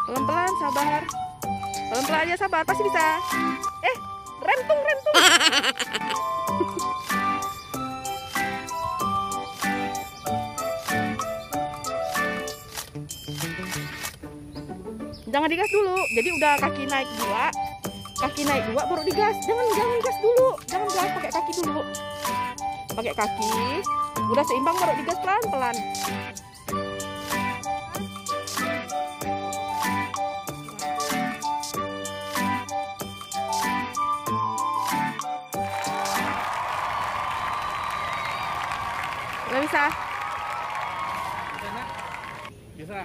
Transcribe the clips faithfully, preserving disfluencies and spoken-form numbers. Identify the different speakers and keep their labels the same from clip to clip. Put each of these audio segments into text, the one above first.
Speaker 1: Pelan-pelan, sabar. Pelan-pelan aja, sabar, pasti bisa. Eh, rentung, rentung. Jangan digas dulu. Jadi udah kaki naik dua, kaki naik dua baru digas. Jangan jangan gas dulu. Jangan gas, pakai kaki dulu. Pakai kaki. Udah seimbang baru digas pelan-pelan. Udah bisa?
Speaker 2: Bisa.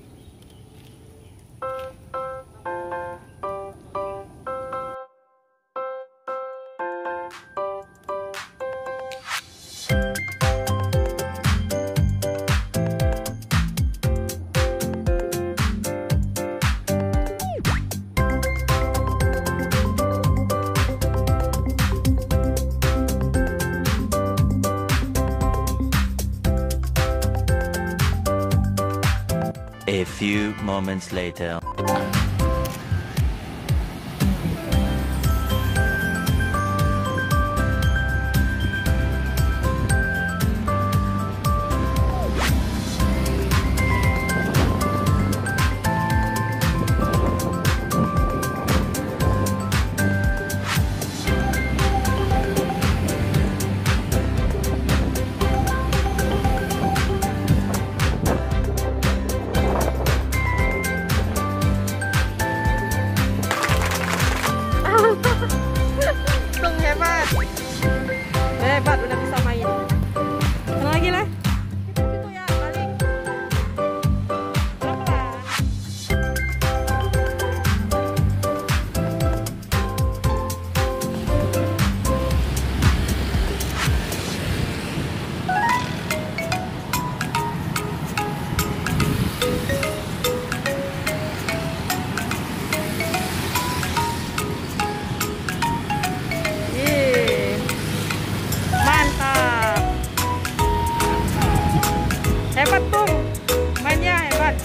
Speaker 3: A few moments later.
Speaker 1: Hebat, udah bisa main. Mana lagi lah? Itu ya, balik. Pelan-pelan. Hebat tuh, mainnya hebat.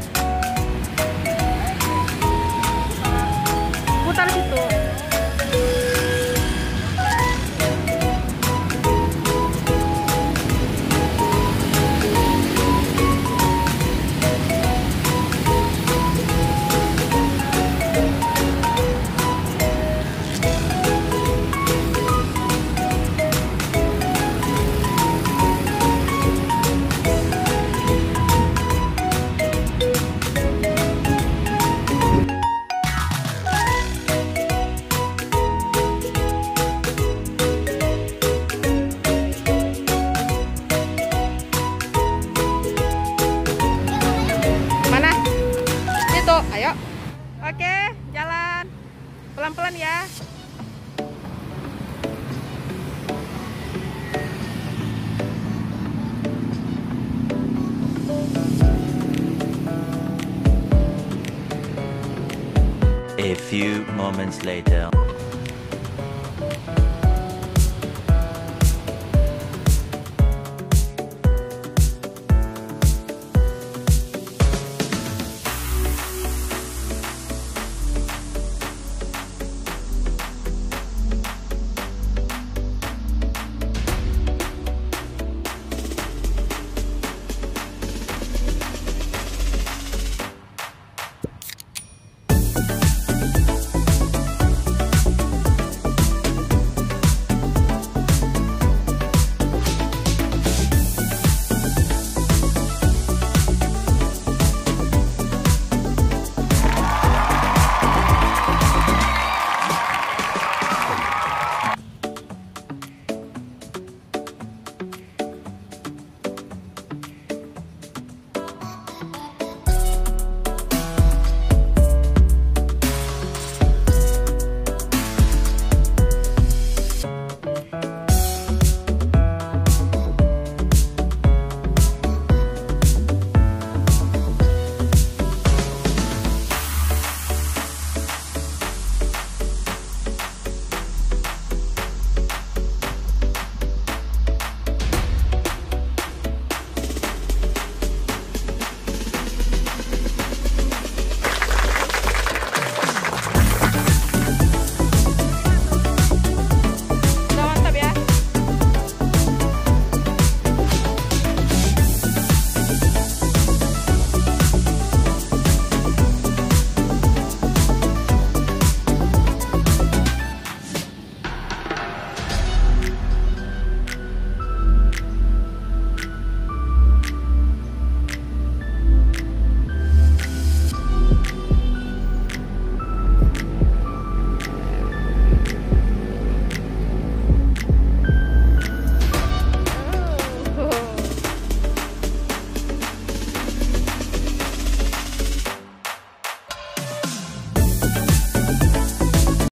Speaker 1: Putar situ. Ayo. Oke, jalan. Pelan-pelan ya.
Speaker 3: A few moments later.